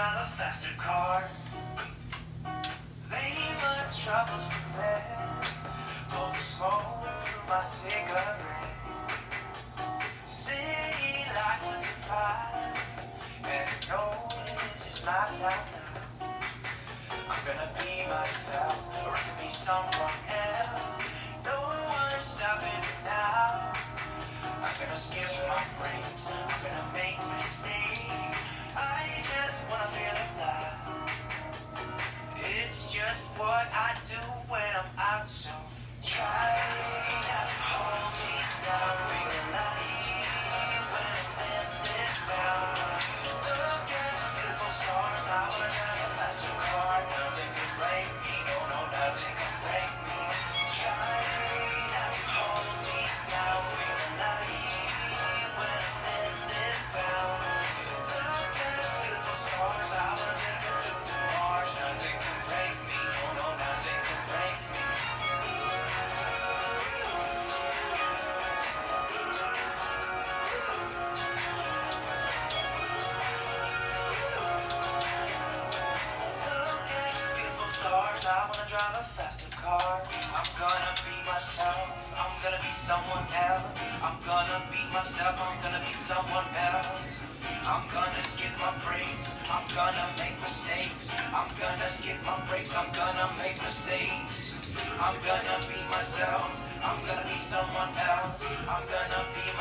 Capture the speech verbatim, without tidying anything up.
drive a faster car. Lay my troubles to rest. Blow the smoke through my cigarette. City lights looking fine, and I know this is my time now. I'm gonna be myself, or I can be someone else. No one's stopping me now. I'm gonna skip my breaks, I'm gonna make mistakes. I just wanna feel alive. It's just what I do when I'm out, so try not to hold me down. Feel alive when I'm in this town. Look at those beautiful stars, I wanna drive a faster car. Nothing can break me, no, no, nothing can break me. Try not to hold me down. Feel alive when I'm in this town. Look at those beautiful stars, I wanna take a trip to Mars. Nothing can break me, no, no, nothing can break me. Look at these beautiful stars, I wanna drive a faster car. I'm gonna be myself, I'm gonna be someone else. I'm gonna be myself, I'm gonna be someone else. I'm gonna skip my breaks, I'm gonna make mistakes. I'm gonna skip my breaks, I'm gonna make mistakes. I'm gonna be myself, I'm gonna be someone else. I'm gonna be